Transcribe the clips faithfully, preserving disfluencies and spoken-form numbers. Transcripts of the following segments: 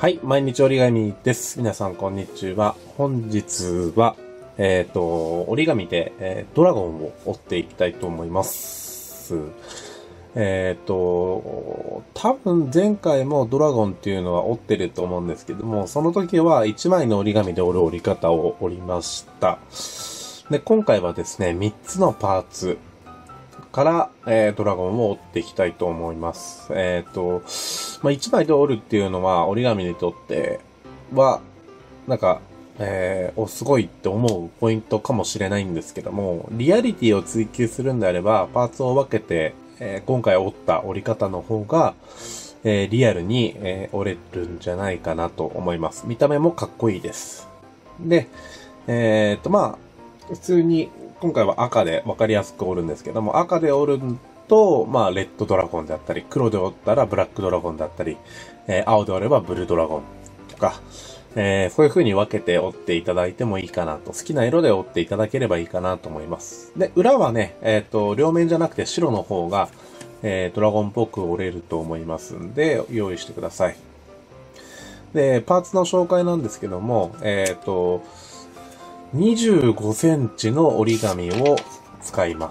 はい、毎日折り紙です。皆さんこんにちは。本日は、えっと、折り紙で、えー、ドラゴンを折っていきたいと思います。えっと、多分前回もドラゴンっていうのは折ってると思うんですけども、その時はいちまいの折り紙で折る折り方を折りました。で、今回はですね、みっつのパーツから、えー、ドラゴンを折っていきたいと思います。えっと、まあ、いちまいで折るっていうのは折り紙にとっては、なんか、えー、お、すごいって思うポイントかもしれないんですけども、リアリティを追求するんであれば、パーツを分けて、えー、今回折った折り方の方が、えー、リアルに、えー、折れるんじゃないかなと思います。見た目もかっこいいです。で、えー、っと、まあ、普通に、今回は赤で分かりやすく折るんですけども、赤で折ると、まあ、レッドドラゴンだったり、黒で折ったらブラックドラゴンだったり、えー、青で折ればブルードラゴンとか、えー、そういう風に分けて折っていただいてもいいかなと。好きな色で折っていただければいいかなと思います。で、裏はね、えっと、両面じゃなくて白の方が、えー、ドラゴンっぽく折れると思いますんで、用意してください。で、パーツの紹介なんですけども、えっと、にじゅうごセンチの折り紙を使います。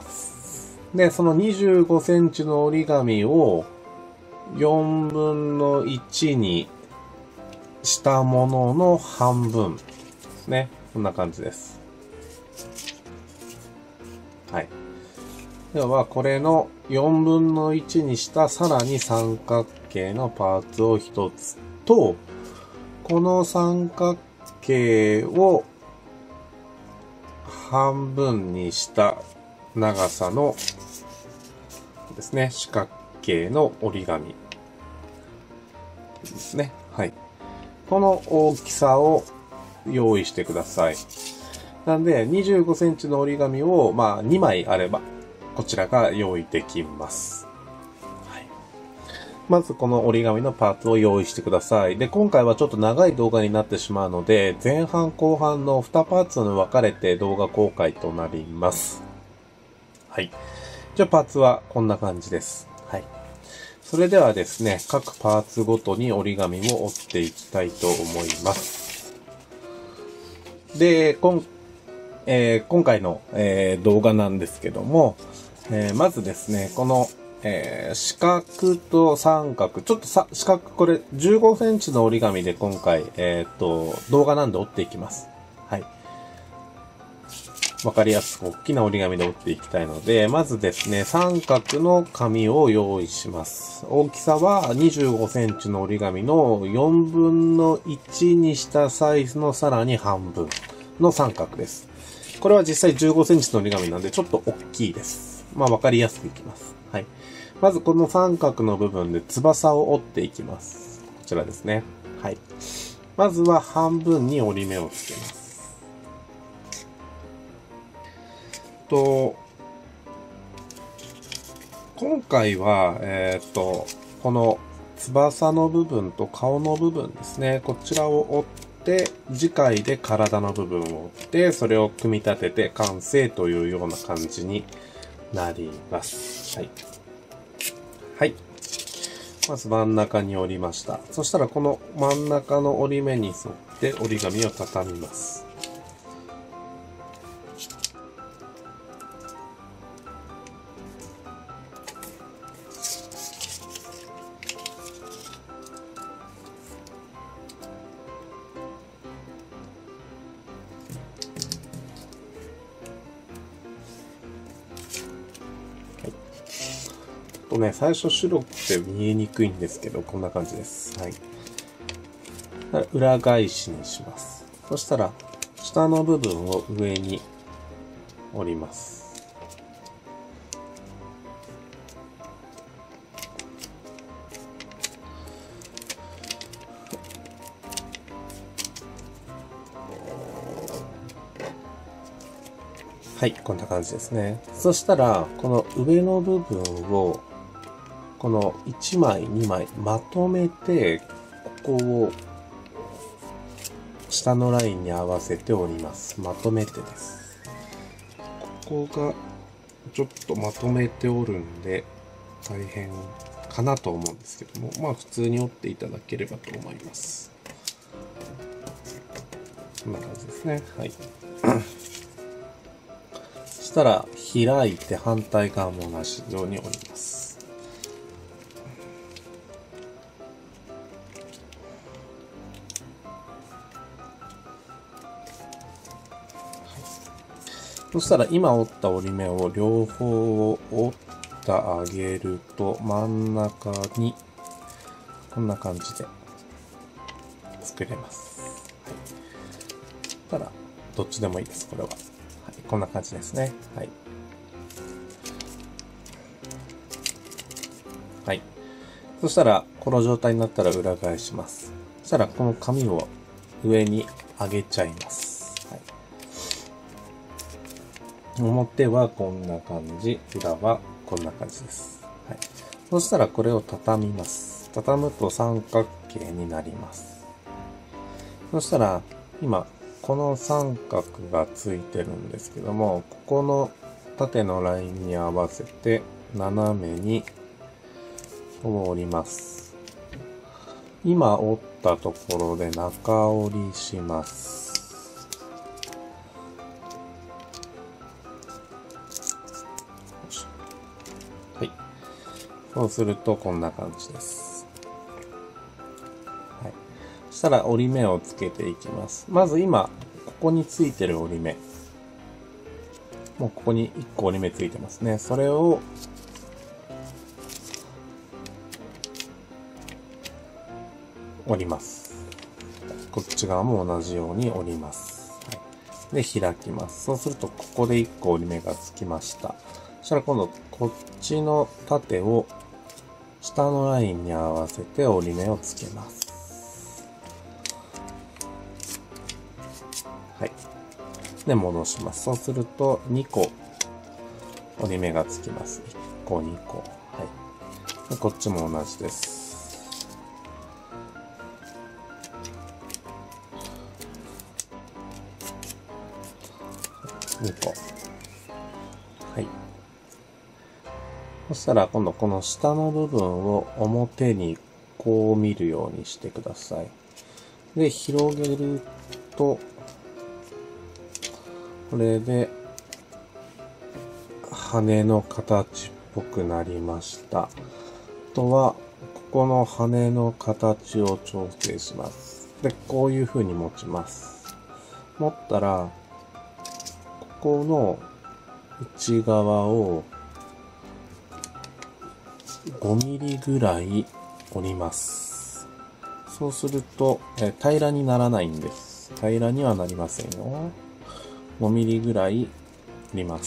で、そのにじゅうごセンチの折り紙をよんぶんのいちにしたものの半分ですね。こんな感じです。はい。では、これのよんぶんのいちにしたさらに三角形のパーツをひとつと、この三角形を半分にした長さのですね、四角形の折り紙ですね。はい。この大きさを用意してください。なんで、にじゅうごセンチの折り紙を、まあ、にまいあれば、こちらが用意できます。はい。まず、この折り紙のパーツを用意してください。で、今回はちょっと長い動画になってしまうので、前半後半のにパーツに分かれて動画公開となります。はい。じゃあ、パーツはこんな感じです。はい。それではですね、各パーツごとに折り紙を折っていきたいと思います。で、今、えー、今回の、えー、動画なんですけども、えー、まずですね、この、えー、四角と三角、ちょっとさ、四角、これじゅうごセンチの折り紙で今回、えっと、動画なんで折っていきます。はい。わかりやすく大きな折り紙で折っていきたいので、まずですね、三角の紙を用意します。大きさはにじゅうごセンチの折り紙のよんぶんのいちにしたサイズのさらに半分の三角です。これは実際じゅうごセンチの折り紙なんでちょっと大きいです。まあわかりやすくいきます。はい。まずこの三角の部分で翼を折っていきます。こちらですね。はい。まずは半分に折り目をつけます。と、今回は、えっと、この翼の部分と顔の部分ですね。こちらを折って、次回で体の部分を折って、それを組み立てて完成というような感じになります。はい。はい。まず真ん中に折りました。そしたらこの真ん中の折り目に沿って折り紙を畳みます。とね、最初白くて見えにくいんですけど、こんな感じです。はい。裏返しにします。そしたら、下の部分を上に折ります。はい、こんな感じですね。そしたら、この上の部分を、このいちまい、にまいまとめて、ここを下のラインに合わせて折ります。まとめてです。ここがちょっとまとめて折るんで大変かなと思うんですけども、まあ普通に折っていただければと思います。 こんな感じですね。はい。そしたら、開いて反対側も同じように折ります。そしたら今折った折り目を両方を折ってあげると真ん中にこんな感じで作れます。はい、そしたらどっちでもいいです、これは。はい、こんな感じですね。はい。はい。そしたらこの状態になったら裏返します。そしたらこの紙を上に上げちゃいます。表はこんな感じ、裏はこんな感じです。はい。そしたらこれを畳みます。畳むと三角形になります。そしたら、今、この三角がついてるんですけども、ここの縦のラインに合わせて斜めに折ります。今折ったところで中折りします。そうするとこんな感じです。はい。そしたら折り目をつけていきます。まず今、ここについてる折り目。もうここにいっこ折り目ついてますね。それを、折ります。こっち側も同じように折ります。はい。で、開きます。そうすると、ここでいっこ折り目がつきました。そしたら今度、こっちの縦を、下のラインに合わせて折り目をつけます。はい。で、戻します。そうすると、にこ折り目がつきます。いっこ、にこ。はい。で、こっちも同じです。にこ。はい。そしたら今度この下の部分を表にこう見るようにしてください。で、広げると、これで羽の形っぽくなりました。あとは、ここの羽の形を調整します。で、こういう風に持ちます。持ったら、ここの内側をごミリぐらい折ります。そうすると、え平らにならないんです。平らにはなりませんよ。ごミリぐらい折ります。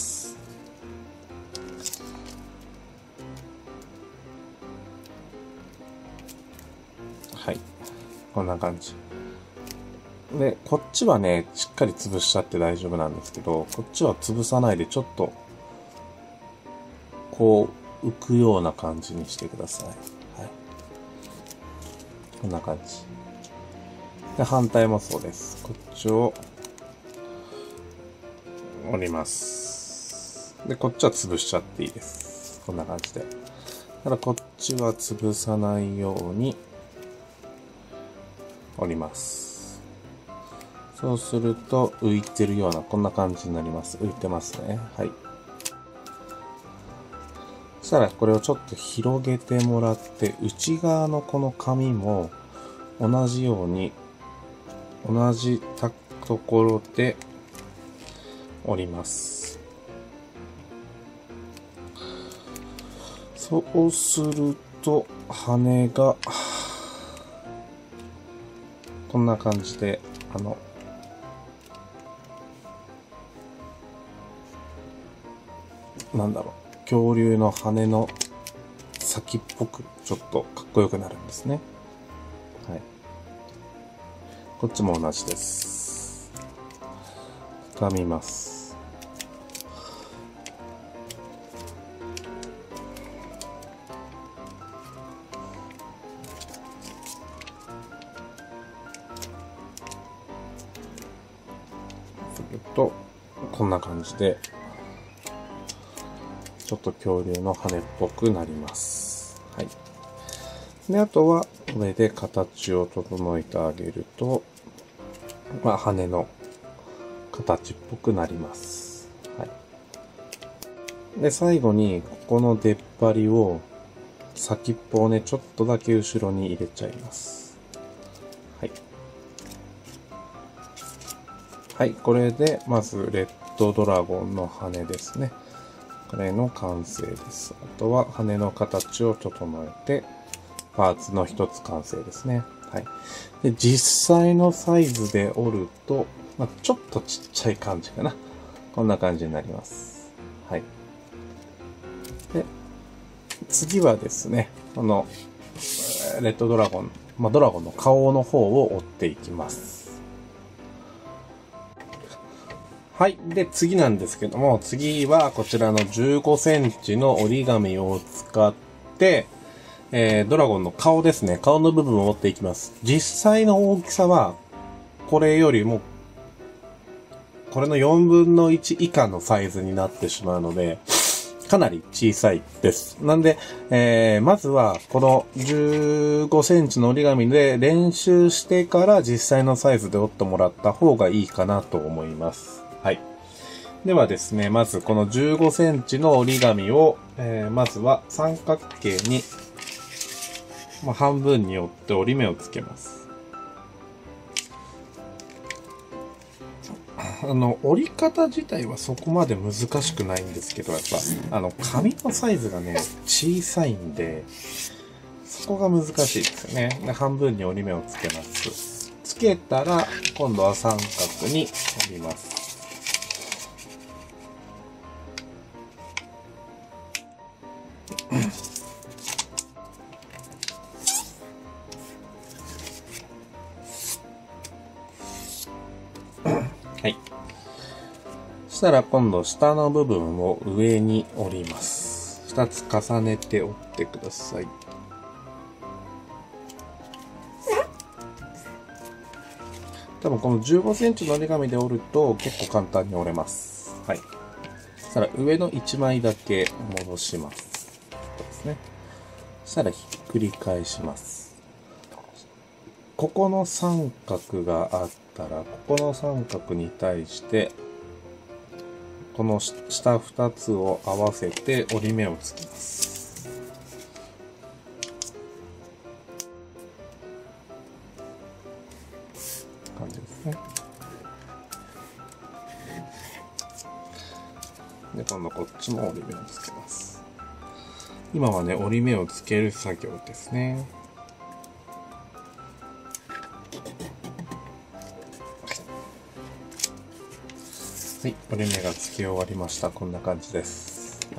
はい。こんな感じ。で、こっちはね、しっかり潰しちゃって大丈夫なんですけど、こっちは潰さないでちょっと、こう、浮くような感じにしてください。はい。こんな感じ。で、反対もそうです。こっちを、折ります。で、こっちは潰しちゃっていいです。こんな感じで。ただこっちは潰さないように、折ります。そうすると浮いてるようなこんな感じになります。浮いてますね。はい。そしたらこれをちょっと広げてもらって内側のこの紙も同じように同じところで折ります。そうすると羽がこんな感じであのなんだろう、恐竜の羽の先っぽくちょっとかっこよくなるんですね。はい。こっちも同じです。畳みます。するとこんな感じでちょっと恐竜の羽っぽくなります。はい。 で、あとは、これで形を整えてあげると、まあ、羽の形っぽくなります。はい。で、最後に、ここの出っ張りを、先っぽをね、ちょっとだけ後ろに入れちゃいます。はい。はい、これで、まず、レッドドラゴンの羽ですね。これの完成です。あとは、羽の形を整えて、パーツの一つ完成ですね。はい。で、実際のサイズで折ると、まあ、ちょっとちっちゃい感じかな。こんな感じになります。はい。で、次はですね、この、レッドドラゴン、まあ、ドラゴンの顔の方を折っていきます。はい。で、次なんですけども、次はこちらのじゅうごセンチの折り紙を使って、えー、ドラゴンの顔ですね。顔の部分を折っていきます。実際の大きさは、これよりも、これのよんぶんのいち以下のサイズになってしまうので、かなり小さいです。なんで、えー、まずは、このじゅうごセンチの折り紙で練習してから実際のサイズで折ってもらった方がいいかなと思います。はい。ではですね、まずこのじゅうごセンチの折り紙を、えー、まずは三角形に、まあ、半分に折って折り目をつけます。あの、折り方自体はそこまで難しくないんですけど、やっぱ、あの、紙のサイズがね、小さいんで、そこが難しいですよね。で、半分に折り目をつけます。つけたら、今度は三角に折ります。はい。そしたら今度下の部分を上に折ります。二つ重ねて折ってください。多分このじゅうごセンチの折り紙で折ると結構簡単に折れます。はい。そしたら上のいちまいだけ戻します。そうですね。そしたらひっくり返します。ここの三角があったら、ここの三角に対して、この下二つを合わせて折り目をつけます。感じですね。で、今度こっちも折り目をつけます。今はね、折り目をつける作業ですね。はい、折り目がつき終わりました。こんな感じです。はい。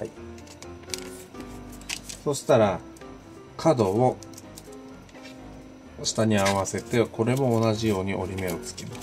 そしたら、角を下に合わせて、これも同じように折り目をつけます。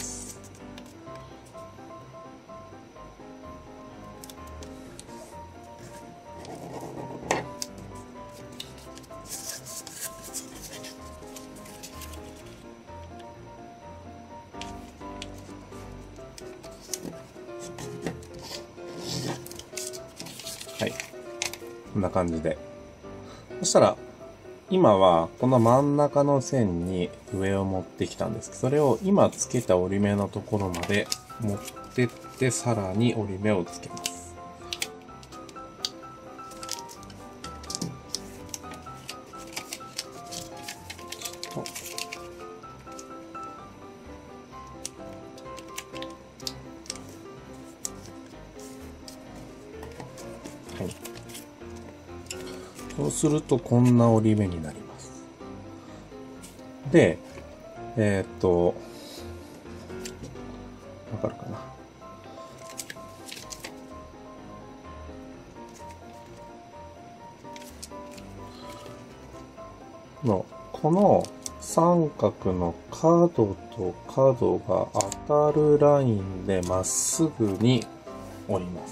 はい。こんな感じで。そしたら、今はこの真ん中の線に上を持ってきたんです。それを今つけた折り目のところまで持ってって、さらに折り目をつけます。はい。そうするとこんな折り目になります。で、えー、っと、わかるかな。のこの三角の角と角が当たるラインでまっすぐに折ります。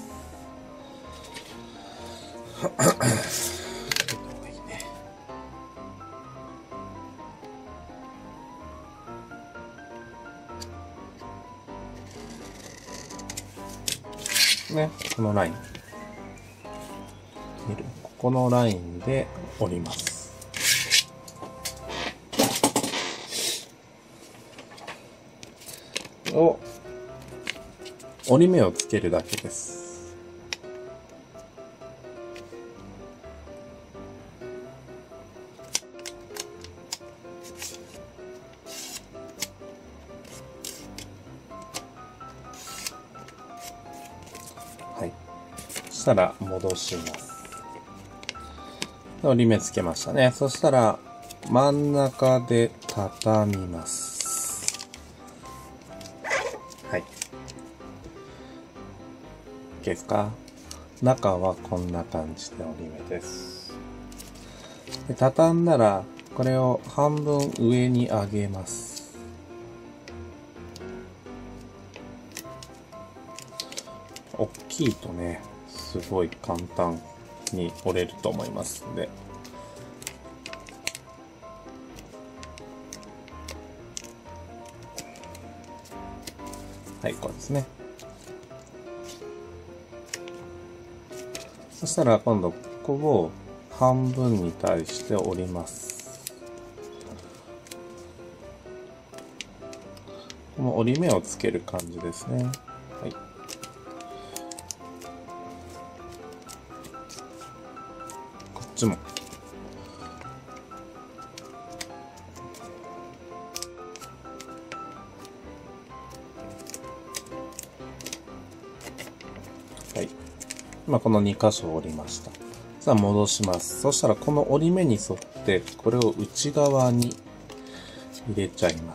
ね、このライン。見る。ここのラインで折ります。 を折り目をつけるだけです。はい。そしたら戻します。折り目つけましたね。そしたら真ん中で畳みます。はい。OK ですか？中はこんな感じで折り目です。で、畳んだらこれを半分上に上げます。大きいとね、すごい簡単に折れると思いますので。はい、こうですね。そしたら今度ここを半分に対して折ります。この折り目をつける感じですね。はい。こっちも。はい。まあ、このに箇所折りました。さあ戻します。そしたらこの折り目に沿ってこれを内側に入れちゃいます。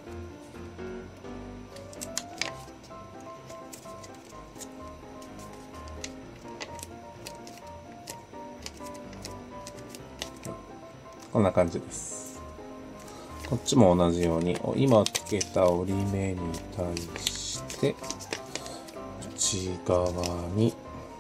こんな感じです。こっちも同じように今つけた折り目に対して内側に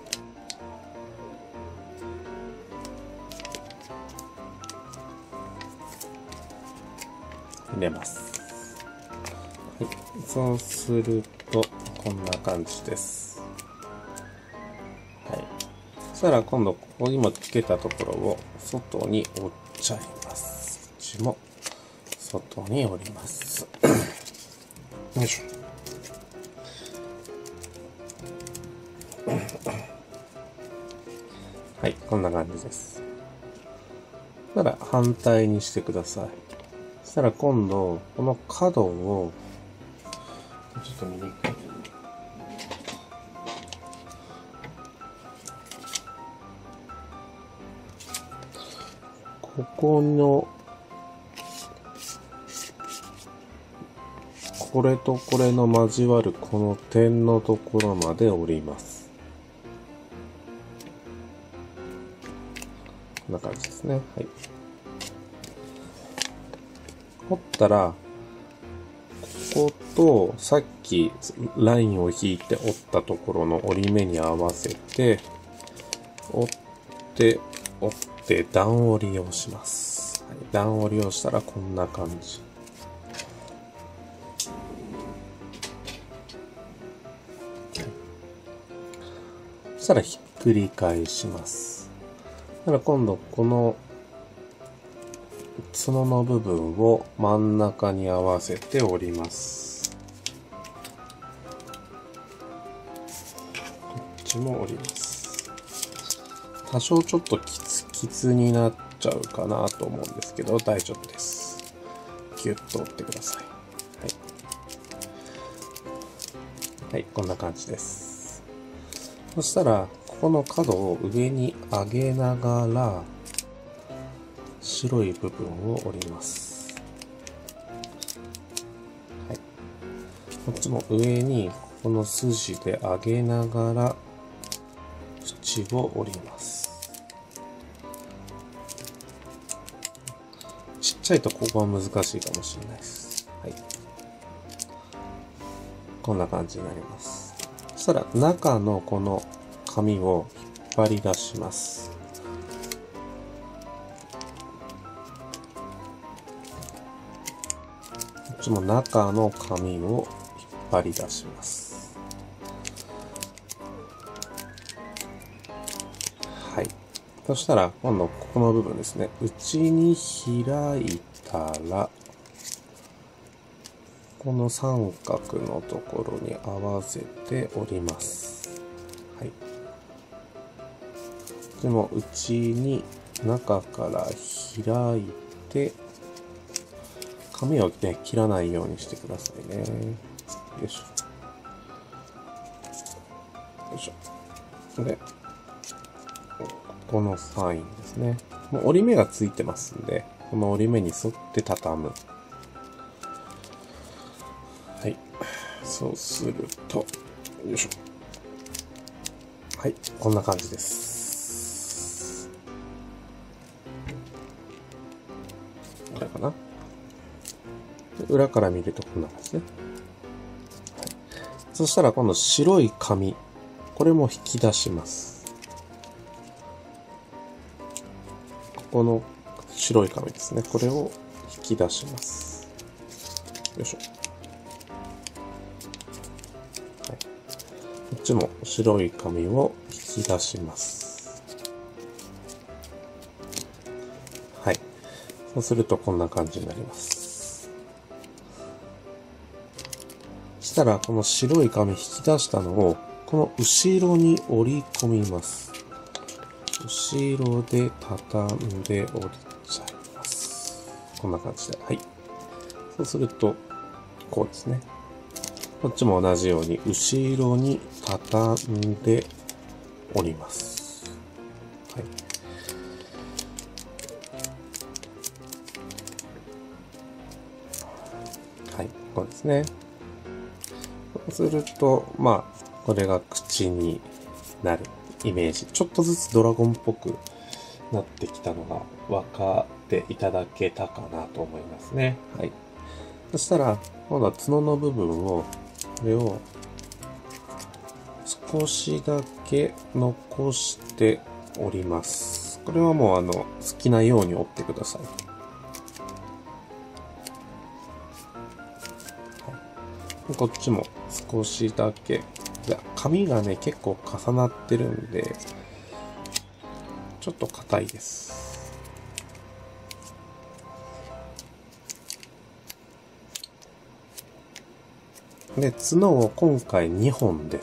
入れます。はい、そうするとこんな感じです。はい。そしたら今度ここにもつけたところを外に折っちゃいます。こっちも外に折ります。よいしょ。はい、こんな感じです。そしたら反対にしてください。そしたら今度、この角を、ちょっと見にくい。ここの、これとこれの交わるこの点のところまで折ります。こんな感じですね。はい。折ったら、こことさっきラインを引いて折ったところの折り目に合わせて、折って、折って段折りをします。はい、段折りをしたらこんな感じ。そしたらひっくり返します。だから今度この角の部分を真ん中に合わせて折ります。こっちも折ります。多少ちょっときつきつになっちゃうかなと思うんですけど大丈夫です。ギュッと折ってください。はい、はい、こんな感じです。そしたらここの角を上に上げながら白い部分を折ります。はい。こっちも上にこの筋で上げながら縁を折ります。ちっちゃいとここは難しいかもしれないです。はい。こんな感じになります。そしたら中のこの紙を引っ張り出します。こっちも中の紙を引っ張り出します。はい。そしたら今度ここの部分ですね。内に開いたら、 この三角のところに合わせて折ります。はい。でも内に中から開いて、紙をね、切らないようにしてくださいね。よいしょ。よいしょ。で、ここのサインですね。もう折り目がついてますんで、この折り目に沿って畳む。はい。そうすると、よいしょ。はい。こんな感じです。これかな。裏から見るとこんな感じね。はい、そしたら今度白い紙。これも引き出します。ここの白い紙ですね。これを引き出します。よいしょ。はい、こっちも白い紙を引き出します。はい。そうするとこんな感じになります。そしたらこの白い紙引き出したのをこの後ろに折り込みます。後ろで畳んで折りちゃいます。こんな感じで。はい。そうすると、こうですね。こっちも同じように後ろに畳んで折ります。はい。はい。こうですね。そうすると、まあ、これが口になるイメージ。ちょっとずつドラゴンっぽくなってきたのが分かっていただけたかなと思いますね。はい。そしたら、今度は角の部分を、これを少しだけ残して折ります。これはもうあの、好きなように折ってください。はい、こっちも少しだけ。紙がね、結構重なってるんで、ちょっと硬いです。で、角を今回にほんです。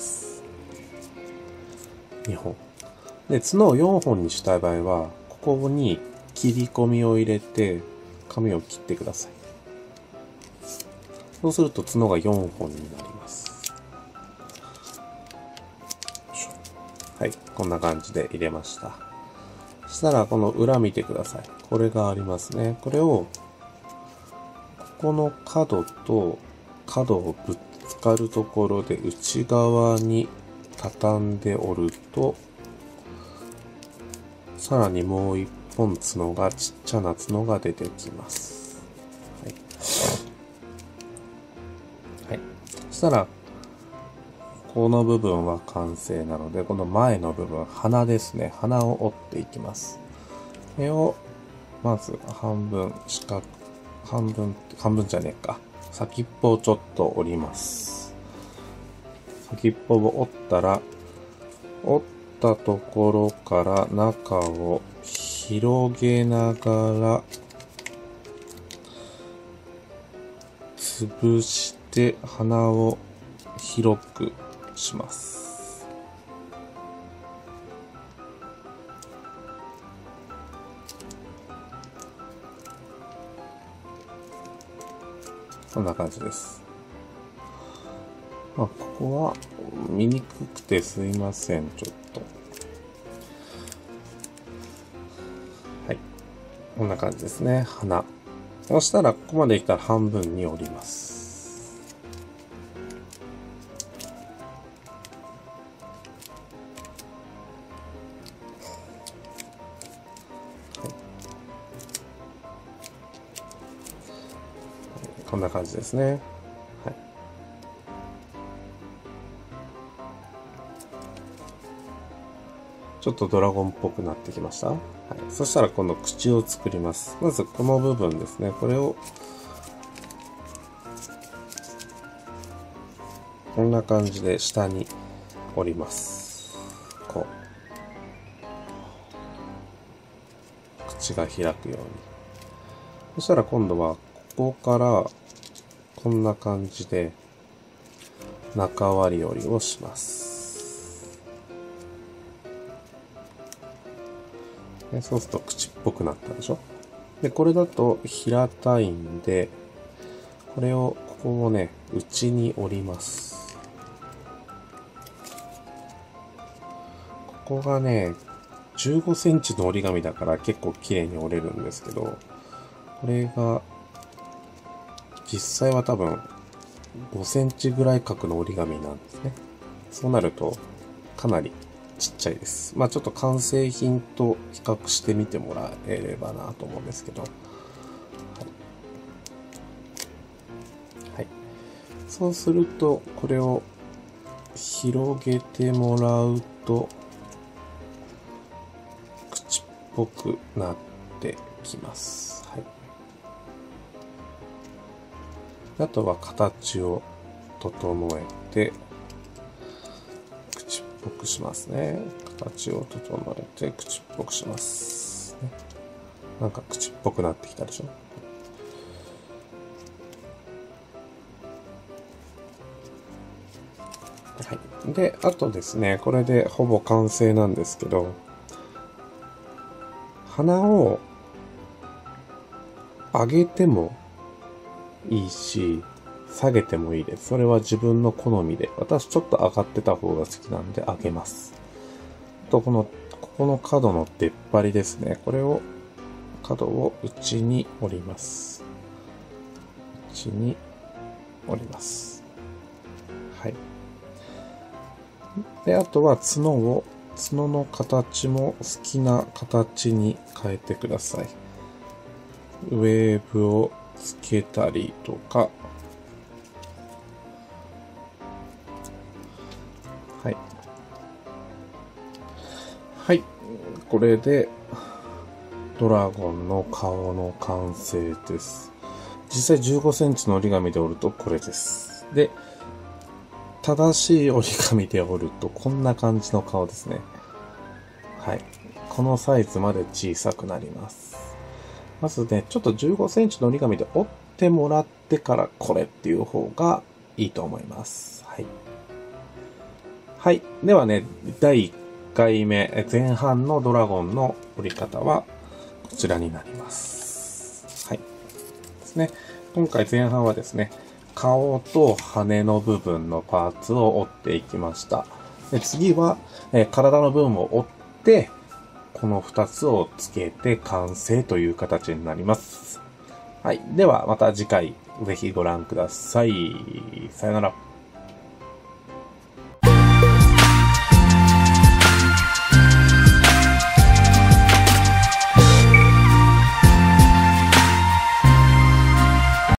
にほん。で、角をよんほんにしたい場合は、ここに切り込みを入れて、紙を切ってください。そうすると角がよんほんになります。はい。こんな感じで入れました。そしたら、この裏見てください。これがありますね。これを、ここの角と角をぶつかるところで内側に畳んで折ると、さらにもう一本角が、ちっちゃな角が出てきます。はい。はい。そしたら、この部分は完成なので、この前の部分、鼻ですね。鼻を折っていきます。これを、まず半分、四角、半分、半分じゃねえか。先っぽをちょっと折ります。先っぽを折ったら、折ったところから中を広げながら、潰して鼻を広くします。こんな感じです。まあ、ここは見にくくてすいません、ちょっと。はい。こんな感じですね、鼻。そしたら、ここまで来たら半分に折ります。こんな感じですね。はい。ちょっとドラゴンっぽくなってきました。はい。そしたら今度口を作ります。まずこの部分ですね。これを、こんな感じで下に折ります。こう。口が開くように。そしたら今度はここから、 こんな感じで中割り折りをします。でそうすると口っぽくなったでしょ。で、これだと平たいんで、これを、ここをね、内に折ります。ここがね、じゅうごセンチの折り紙だから結構綺麗に折れるんですけど、これが、実際は多分ごセンチぐらい角の折り紙なんですね。そうなると、かなりちっちゃいです。まあちょっと完成品と比較してみてもらえればなと思うんですけど。はい。はい、そうすると、これを広げてもらうと、口っぽくなってきます。はい。あとは形を整えて、口っぽくしますね。形を整えて、口っぽくします。ね、なんか口っぽくなってきたでしょ。はい。で、あとですね、これでほぼ完成なんですけど、鼻を上げてもいいし、下げてもいいです。それは自分の好みで。私ちょっと上がってた方が好きなんで上げます。と、この、ここの角の出っ張りですね。これを、角を内に折ります。内に折ります。はい。で、あとは角を、角の形も好きな形に変えてください。ウェーブをつけたりとか、はい。はい。これで、ドラゴンの顔の完成です。実際じゅうごセンチの折り紙で折るとこれです。で、正しい折り紙で折るとこんな感じの顔ですね。はい。このサイズまで小さくなります。まずね、ちょっとじゅうごセンチの折り紙で折ってもらってからこれっていう方がいいと思います。はい。はい。ではね、だいいっかいめ、前半のドラゴンの折り方はこちらになります。はい。ですね。今回前半はですね、顔と羽の部分のパーツを折っていきました。で次は、えー、体の部分を折って、このふたつをつけて完成という形になります。はい。ではまた次回ぜひご覧ください。さよなら。